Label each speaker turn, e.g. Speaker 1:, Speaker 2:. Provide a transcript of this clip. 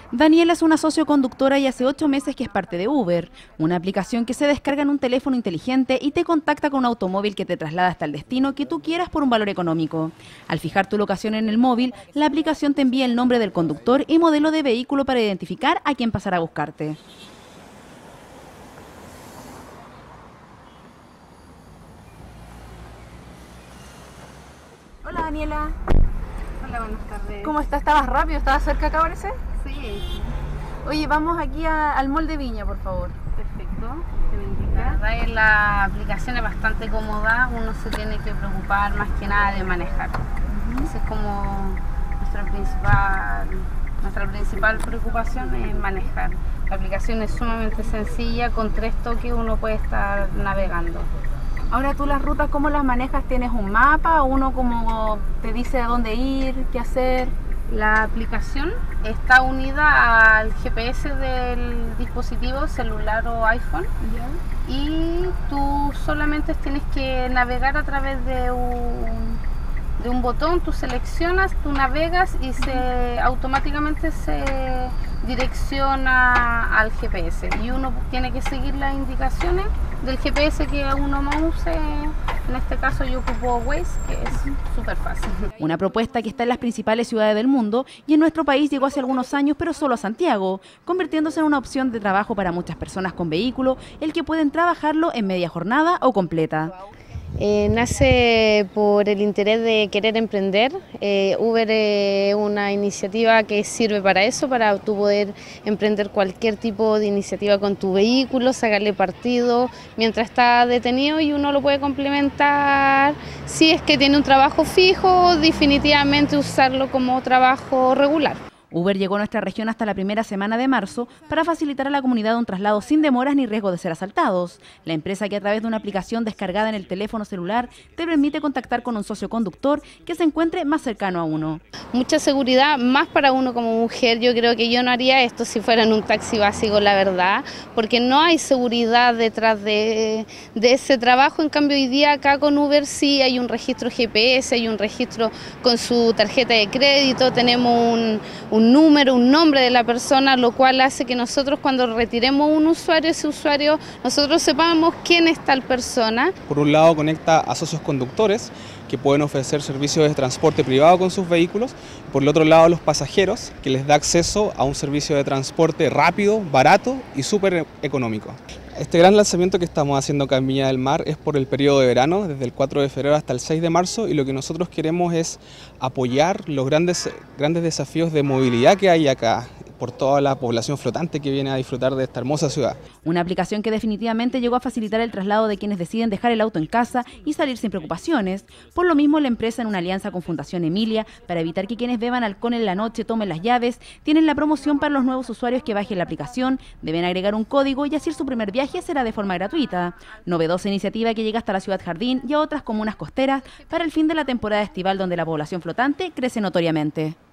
Speaker 1: Daniela es una socioconductora y hace 8 meses que es parte de Uber, una aplicación que se descarga en un teléfono inteligente y te contacta con un automóvil que te traslada hasta el destino que tú quieras por un valor económico. Al fijar tu locación en el móvil, la aplicación te envía el nombre del conductor y modelo de vehículo para identificar a quién pasará a buscarte. Hola Daniela.
Speaker 2: Hola, buenas tardes.
Speaker 1: ¿Cómo estás? ¿Estabas rápido? ¿Estabas cerca acá, parece?
Speaker 2: Sí,
Speaker 1: Oye, vamos aquí al Mall de Viña, por favor.
Speaker 2: perfecto. La verdad es la aplicación es bastante cómoda, uno se tiene que preocupar más que nada de manejar. Esa es como nuestra principal preocupación es manejar. La aplicación es sumamente sencilla, con 3 toques uno puede estar navegando.
Speaker 1: Ahora tú las rutas, ¿cómo las manejas? ¿Tienes un mapa o uno como te dice a dónde ir, qué hacer?
Speaker 2: La aplicación está unida al GPS del dispositivo celular o iPhone y tú solamente tienes que navegar a través de un botón, tú seleccionas, tú navegas y automáticamente se direcciona al GPS y uno tiene que seguir las indicaciones del GPS que uno más use. En este caso yo ocupo Waze, que es súper fácil.
Speaker 1: Una propuesta que está en las principales ciudades del mundo y en nuestro país llegó hace algunos años, pero solo a Santiago, convirtiéndose en una opción de trabajo para muchas personas con vehículo, el que pueden trabajarlo en media jornada o completa.
Speaker 2: Nace por el interés de querer emprender. Uber es una iniciativa que sirve para eso, para tú poder emprender cualquier tipo de iniciativa con tu vehículo, sacarle partido mientras está detenido y uno lo puede complementar. Si es que tiene un trabajo fijo, definitivamente usarlo como trabajo regular.
Speaker 1: Uber llegó a nuestra región hasta la primera semana de marzo para facilitar a la comunidad un traslado sin demoras ni riesgo de ser asaltados. La empresa, que a través de una aplicación descargada en el teléfono celular te permite contactar con un socio conductor que se encuentre más cercano a uno.
Speaker 2: Mucha seguridad, más para uno como mujer. Yo creo que yo no haría esto si fuera en un taxi básico, la verdad, porque no hay seguridad detrás de ese trabajo. En cambio, hoy día acá con Uber sí hay un registro GPS, hay un registro con su tarjeta de crédito, tenemos un número, un nombre de la persona, lo cual hace que nosotros cuando retiremos un usuario, ese usuario, nosotros sepamos quién es tal persona.
Speaker 3: Por un lado conecta a socios conductores que pueden ofrecer servicios de transporte privado con sus vehículos, por el otro lado a los pasajeros, que les da acceso a un servicio de transporte rápido, barato y súper económico. Este gran lanzamiento que estamos haciendo acá en Viña del Mar es por el periodo de verano, desde el 4 de febrero hasta el 6 de marzo, y lo que nosotros queremos es apoyar los grandes desafíos de movilidad que hay acá, por toda la población flotante que viene a disfrutar de esta hermosa ciudad.
Speaker 1: Una aplicación que definitivamente llegó a facilitar el traslado de quienes deciden dejar el auto en casa y salir sin preocupaciones. Por lo mismo, la empresa, en una alianza con Fundación Emilia, para evitar que quienes beban alcohol en la noche tomen las llaves, tienen la promoción para los nuevos usuarios que bajen la aplicación, deben agregar un código y así su primer viaje será de forma gratuita. Novedosa iniciativa que llega hasta la Ciudad Jardín y a otras comunas costeras para el fin de la temporada estival, donde la población flotante crece notoriamente.